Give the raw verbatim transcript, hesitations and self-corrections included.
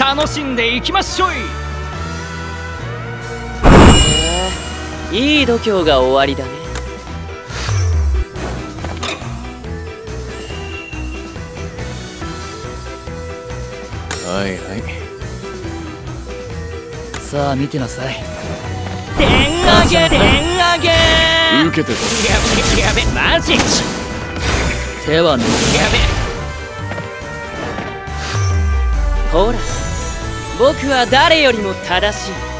楽しんでいきましょい。 へえ、いい度胸が終わりだね。 はいはい。 さあ見てなさい。 点上げ点上げ。 受けてた。 やべやべマジ。 手は抜く。 やべ。 ほら、僕は誰よりも正しい。